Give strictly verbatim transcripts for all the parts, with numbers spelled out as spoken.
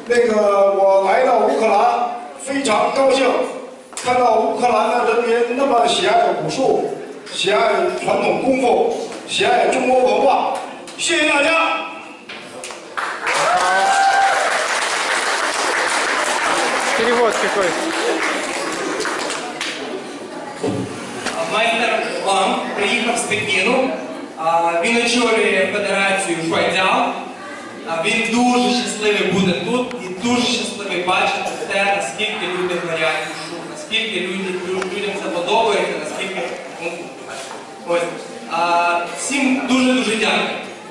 那个我来到乌克兰，非常高兴，看到乌克兰的人民那么喜爱武术，喜爱传统功夫，喜爱中国文化。谢谢大家。 Перевод какой? Майстер Лам приїхав з Пекіну. Він очолює федерацію Шуайцзяо. Він дуже щасливий бути тут і дуже щасливий бачити те, наскільки люди горять душу, наскільки люди, людям це подобається, наскільки... Ось. Всім дуже-дуже дякую.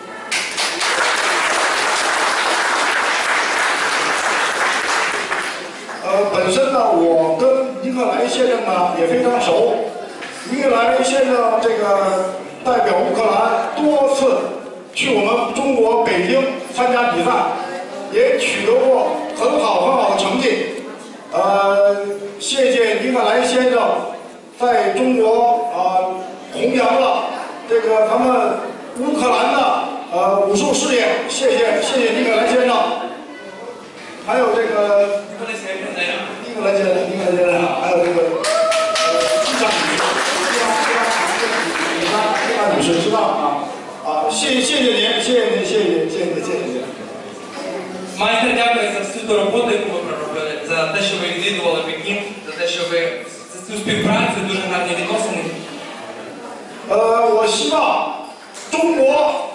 呃，本身呢，我跟尼克莱先生呢也非常熟。尼克莱先生这个代表乌克兰多次去我们中国北京参加比赛，也取得过很好很好的成绩。呃，谢谢尼克莱先生在中国呃弘扬了这个咱们乌克兰的呃武术事业。谢谢谢谢尼克莱先生。还有这个。 尼克莱先生，尼克莱先生，还有这个呃，机长女士，非常非常长的女女杀，机长女士知道啊啊，谢谢谢谢您，谢谢您，谢谢您，谢谢您，谢谢您。 Майстер, дякую за всю ту роботу, яку ви проробили, за те, що ви відвідували Пекін, за те, що ви за цю співпрацю, дуже гарні відносини. 呃，我希望中国